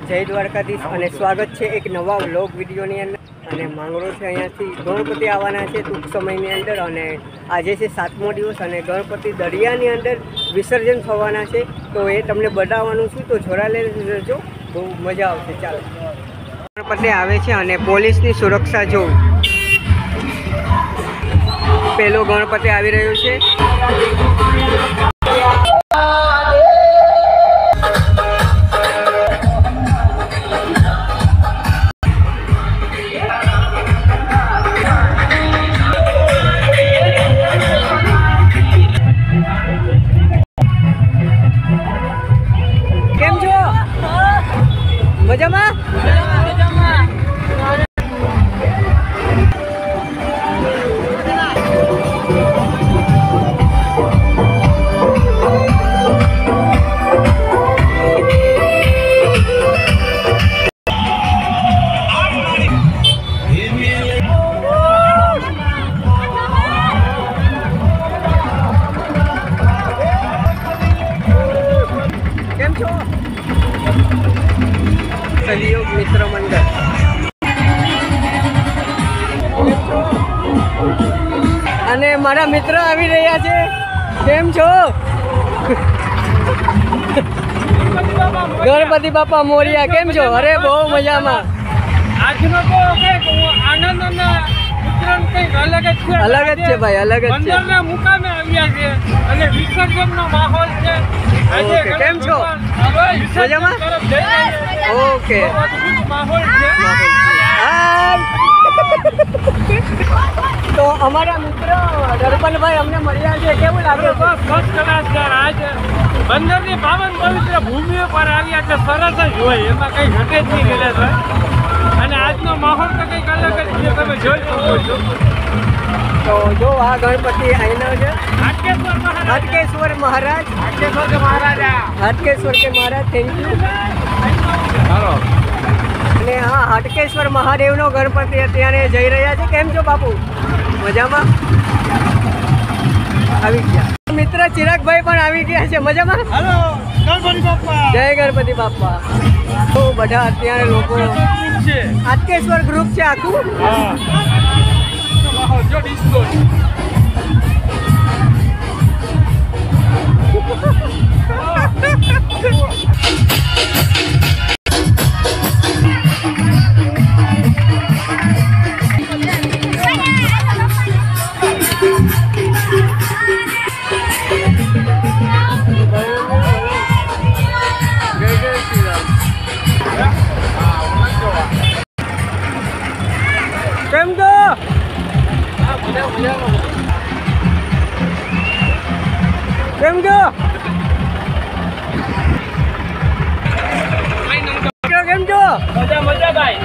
જય દ્વારકાધીશ અને સ્વાગત છે એક નવા વ્લોગ વિડીયોની અંદર। અને માંગરોળ છે અહીંયાથી ગણપતિ આવવાના છે ટૂંક સમયની અંદર અને આજે છે 7મો દિવસ અને ગણપતિ દરિયાની અંદર વિસર્જન થવાના છે તો એ તમને બતાવવાનું છું, તો જોડાયેલા રહેજો, બહુ મજા આવશે। ચાલો ગણપતિ આવે છે અને પોલીસની સુરક્ષા જોઉં, પેલો ગણપતિ આવી રહ્યો છે। મજામાં કેમ છો? સહયોગ મિત્ર મંડળ અને મારા મિત્ર આવી રહ્યા છે। કેમ છો? ગણપતિ બાપા મોરિયા, કેમ છો? અરે બહુ મજામાં। આજનો તો આનંદ અને ઉત્તરાયણ કંઈક અલગ જ છે, ભાઈ, અલગ જ છે। બંદરના મુકામે આવ્યા છે અને વિસર્જનનો માહોલ છે। ઓકે, કેમ છો? મજામાં? ઓકે, માહોલ છે। તો અમારા મિત્ર દર્પણભાઈ અમને મળ્યા છે, કેવું લાગે? બસ ફર્સ્ટ ક્લાસ સર। આજ બંદરની પાવન પવિત્ર ભૂમિ પર આવ્યા એટલે સરસ જ હોય, એમાં કંઈ ઘટે જ નહીં ગયેલા અને આજનો માહોલ તો કંઈક અલગ જ છે, તમે જોઈ શકો છો। તો જો આ ગણપતિ અહીંનો છે, હાટકેશ્વર મહારાજ, હાટકેશ્વર કે મહારાજ, થેન્ક યુ। અને હા, હાટકેશ્વર મહાદેવનો ગણપતિ અત્યારે જઈ રહ્યા છે। કેમ છો બાપુ? મજામાં? આવી ગયા મિત્ર ચિરાગભાઈ પણ આવી ગયા છે। મજામાં? હેલો ગણપતિ બાપા, જય ગણપતિ બાપા। તો બધા અત્યારે લોકો હાટકેશ્વર ગ્રુપ છે આખું। જો ડિસ્કો કેમ છો? કેમ છો? કેમ છો? મજા મજા ભાઈ।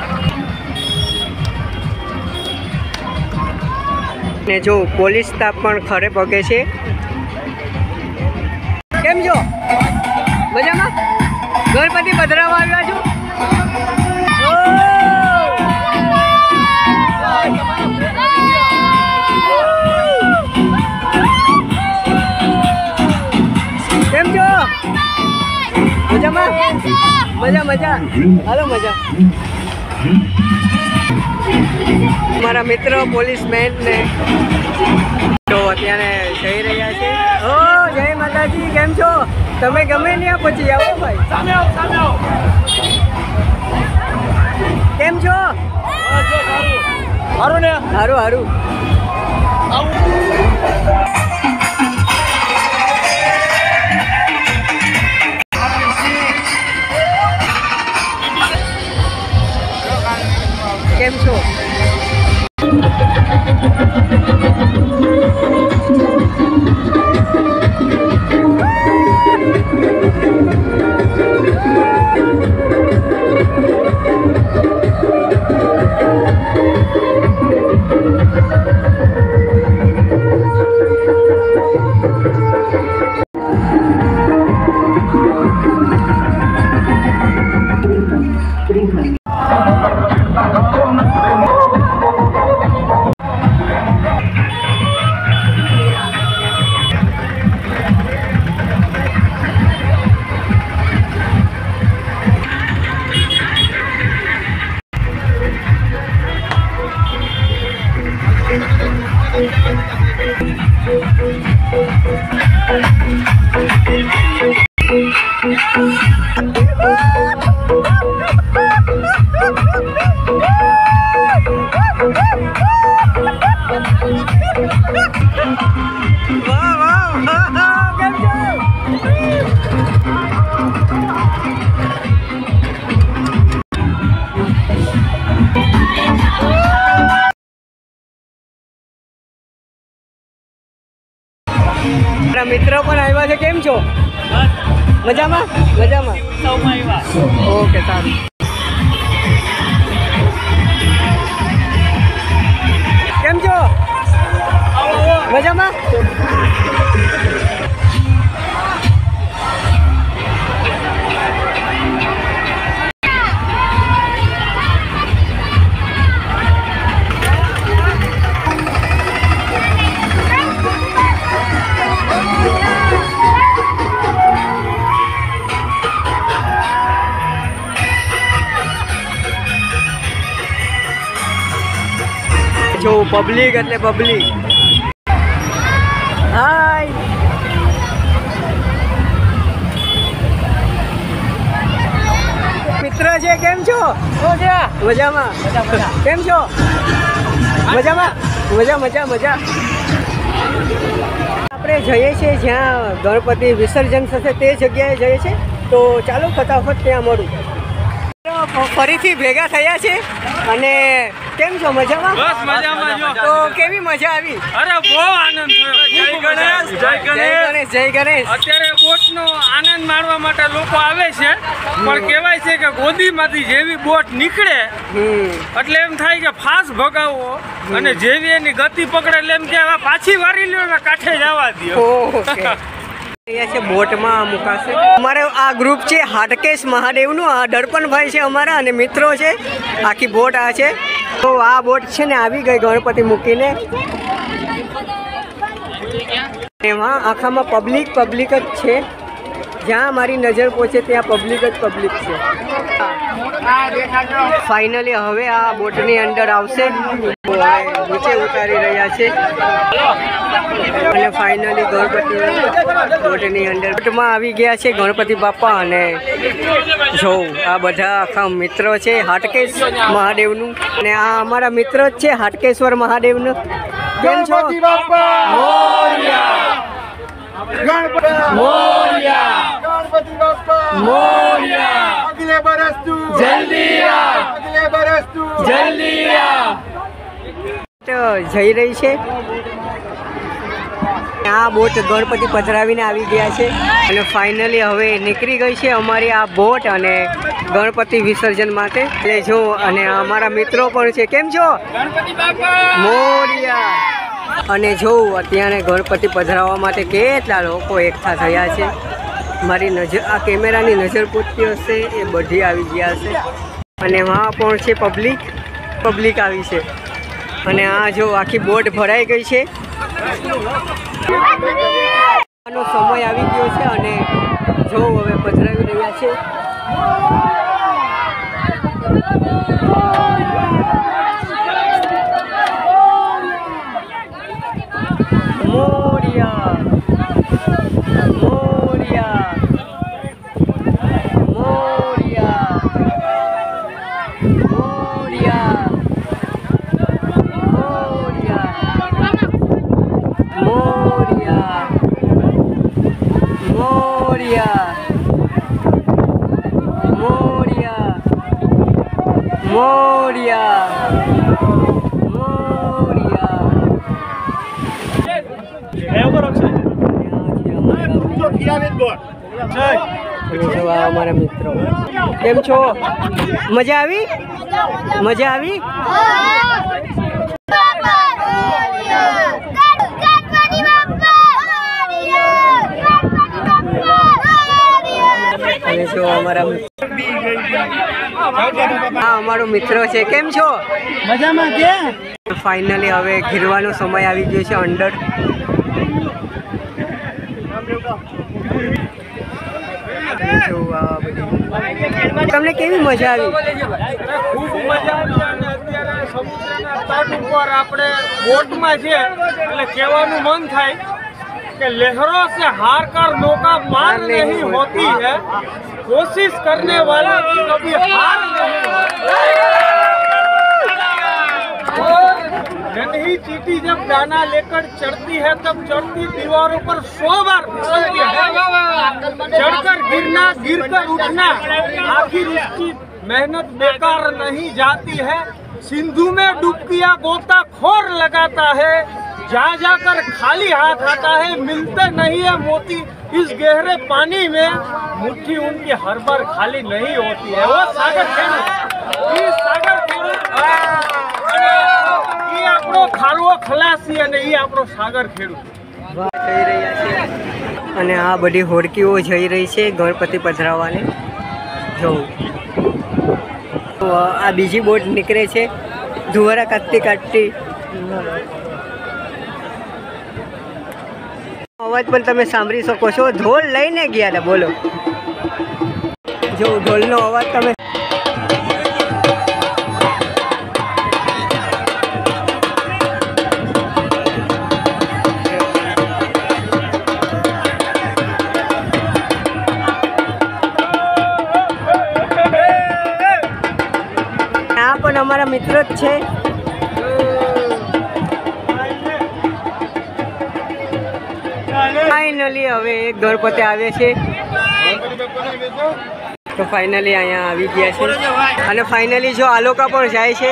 ને જો પોલીસ સ્ટાફ પણ ખરે પગે છે। કેમ છો? મજામાં? ગણપતિ પધરાવવા આવ્યા છો? કેમ છો? મજામાં? મજા હાલો મજા। મારા મિત્ર પોલીસમેન ને તો અત્યારે જઈ રહ્યા છે। ઓ જય માતાજી, કેમ છો? તમે ગમે ત્યાં પછી આવો ભાઈ, સામે આવો સામે આવો। કેમ છો? સારું ને? સારું કેમ છો? મિત્રો પણ આવ્યા છે. કેમ છો? મજામાં મજામાં. ઓકે સારું. કેમ છો? મજામાં. જો પબ્લિક એટલે પબ્લિક. હાય મિત્ર છે. કેમ છો? મજામાં. કેમ છો? મજામાં. મજા. આપણે જઈએ છીએ જ્યાં ગણપતિ વિસર્જન થશે તે જગ્યાએ જઈએ છીએ. તો ચાલો ફટાફટ ત્યાં મળું. ફરીથી ભેગા થયા છે. અને કેમ છો? મજામાં. બસ મજામાં. તો કેવી મજા આવી? અરે બહુ આનંદ થયો. જય ગણેશ. જય ગણેશ. અત્યારે બોટનો આનંદ માણવા માટે લોકો આવે છે, પણ કહેવાય છે કે ગોદીમાંથી જેવી બોટ નીકળે એટલે એમ થાય કે ફાસ્ટ ભગાવો, અને જેવી એની ગતિ પકડે એટલે એમ કે પાછી વારી લ્યો ને કાંઠે જવા દો. ઓકે. છે બોટમાં મુકાશે. અમારે આ ગ્રુપ છે હાટકેશ મહાદેવનું. આ દર્પણભાઈ છે અમારા અને મિત્રો છે. આખી બોટ આ છે. તો આ બોટ છે ને આવી ગઈ ગણપતિ મૂકીને. એમાં આખામાં પબ્લિક જ છે. જ્યાં મારી નજર પહોંચે ત્યાં પબ્લિક છે. ફાઇનલી હવે આ બોટની અંદર આવશે. નીચે ઉતારી રહ્યા છે અને ફાઇનલી ગણપતિ બોટની અંદર બોટમાં આવી ગયા છે ગણપતિ બાપા. અને જો આ બધા આખા મિત્રો છે હાટકેશ મહાદેવનું. અને આ અમારા મિત્ર જ છે હાટકેશ્વર મહાદેવનું. કેમ છો? જઈ રહી છે. આ બોટ ગણપતિ પધરાવીને આવી ગયા છે અને ફાઇનલી હવે નીકળી ગઈ છે અમારી આ બોટ અને ગણપતિ વિસર્જન માટે. એટલે જો અને અમારા મિત્રો પણ છે. કેમ છો? મોરિયા. અને જોઉં અત્યારે ગણપતિ પધરાવવા માટે કેટલા લોકો એકઠા થયા છે. મારી નજર આ કેમેરાની નજર પૂછતી હશે એ બધી આવી ગયા છે. અને વहाँ પણ છે પબ્લિક આવી છે. અને આ જો આખી બોટ ભરાઈ ગઈ છે. આનો સમય આવી ગયો છે અને જો હવે પધરાવી રહ્યા છે. મોરિયા મોરિયા મોરિયા મોરિયા મોરિયા મોરિયા મોરિયા મોરિયા અમારા મિત્રો. કેમ છો? મજા આવી? અને જો અમારા અમારો મિત્રો છે. કેમ છો? મજામાં. કે ફાઇનલી હવે ઘેરવાનો સમય આવી ગયો છે અંદર. તમને કેવી મજા આવી? ખૂબ મજા આવી. અને અત્યારે સમુદ્રના તટ ઉપર આપણે બોટમાં છે એટલે કહેવાનું મન થાય કે લહેરો સે હાર કર નૌકા પાર નહીં હોતી है, कोशिश करने वालों की कभी हार नहीं होती। और नन्ही चींटी जब दाना लेकर चढ़ती है तब चढ़ती दीवारों पर 100 बार फिसलती है। चढ़कर गिरना, गिरकर उठना, आखिर उसकी मेहनत बेकार नहीं जाती है। सिंधु में डुबकियां गोताखोर लगाता है, जा जाकर खाली हाथ आता है, मिलते नहीं है मोती इस गहरे पानी में, मुट्ठी उनकी हर बार खाली नहीं होती है। वो सागर खेड़ू, ये सागर खेड़ू, ये આપણો ખારવો ખલાસી અને એ આપણો સાગર ખેડૂ જઈ રહ્યા છે અને આ બધી હોડકીઓ જઈ રહી છે ગણપતિ પધરાવવાને. જો આ બીજી બોટ નીકળે છે ધુવારા કાઢતી કાઢતી. અવાજ પણ તમે સાંભળી શકો છો. ઢોલ લઈને ગયા હતા. બોલો, જો ઢોલનો અવાજ તમે પણ અમારા મિત્ર જ છે. ફાઇનલી હવે એક ગણપતિ આવે છે તો ફાઇનલી અહીંયા આવી ગયા છે અને ફાઇનલી જો આલોકા પણ જાય છે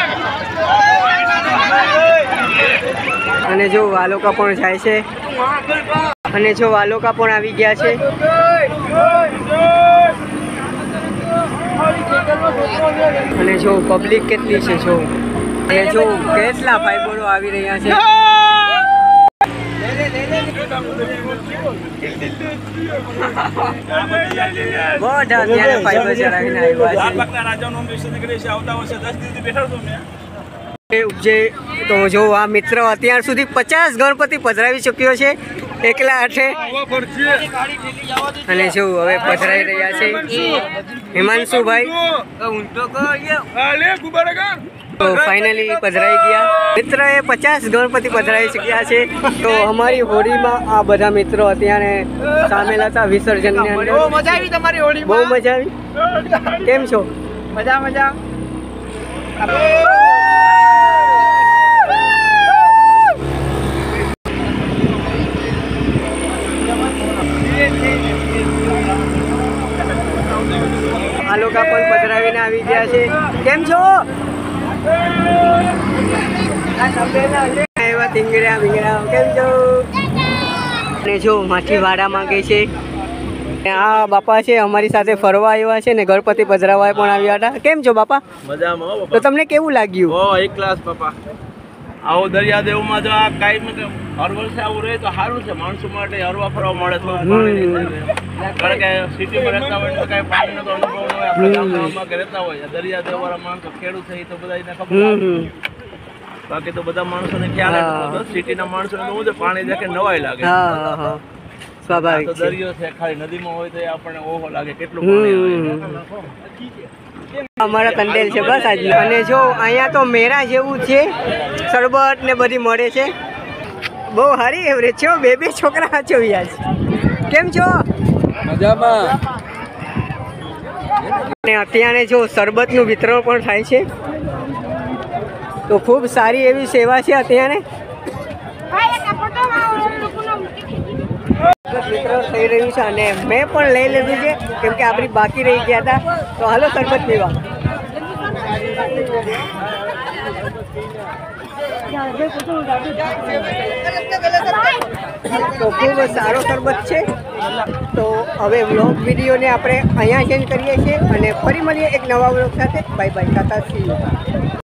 અને જો આલોકા પણ જાય છે અને જો આલોકા પણ આવી ગયા છે. અને જો પબ્લિક કેટલી છે, જો અને જો કેટલા ભાઈબંધો આવી રહ્યા છે. બધા ત્યારે ભાઈબંધો ચડાવીને આવ્યા છે. તો જો આ મિત્ર અત્યાર સુધી 50 ગણપતિ પધરાવી ચૂક્યો છે એકલા હાથે. અને જો હવે પધરાઈ રહ્યા છે હિમાંશુભાઈ. તો ફાઇનલી પધરાઈ ગયા. મિત્રએ 50 ગણપતિ પધરાવી શક્યા છે. તો અમારી હોળીમાં આ બધા મિત્રો અત્યારે સામેલ હતા વિસર્જનની અંદર. બહુ મજા આવી તમારી હોળીમાં? બહુ મજા આવી. કેમ છો? મજા મજા. આ લોકો પણ પધરાવીને આવી ગયા છે. કેમ છો? એવા ટીંગડા બીંગડા કેમ છો? અને જો માથી વાડા માંગે છે. આ બાપા છે અમારી સાથે ફરવા આવ્યા છે ને ગણપતિ પધરાવા પણ આવ્યા હતા. કેમ છો બાપા? મજામાં. તો તમને કેવું લાગ્યું? એક ક્લાસ બાપા. આવો દરિયાદેવમાં જો આ કાંઈ હર વર્ષે આવું રહે તો સારું છે. માણસો માટે હરવા ફરવા મળે તો કારણ કે સિટીમાં રહેતા હોય તો કાંઈ પાણીનો તો અનુભવ ન હોય. આપણે ગામડામાં રહેતા હોય દરિયાદેવ વાળા માણસો ખેડૂત થઈ તો બધા એને ખબર. બાકી તો બધા માણસોને ખ્યાલ આવે. સિટીના માણસોને તો શું પાણી દેખે નવાઈ લાગે. સ્વાભાવિક. દરિયો છે ખાલી નદીમાં હોય તો આપણને ઓહો લાગે કેટલું પાણી. અમારા કંડેલ છે બસ આજ. અને જો અહીંયા તો મેરા જેવું છે, શરબત ને બધી મળે છે. બહુ સારી એવરેજ છે. બે છોકરા છો યાર. કેમ છો? મજામાં. અને અત્યારે જો શરબતનું વિતરણ પણ થાય છે. તો ખૂબ સારી એવી સેવા છે અત્યારે. વિતરણ થઈ રહ્યું છે અને મેં પણ લઈ લીધું છે કેમ કે આપણી બાકી રહી ગયા હતા. તો હાલો શરબત પીવા. તો ખૂબ સારો શરબત છે. તો હવે વ્લોગ વિડીયોને આપણે અહીંયા ચેન્જ કરીએ છીએ અને ફરી મળીએ એક નવા વ્લોગ સાથે. Bye bye. Tata see you.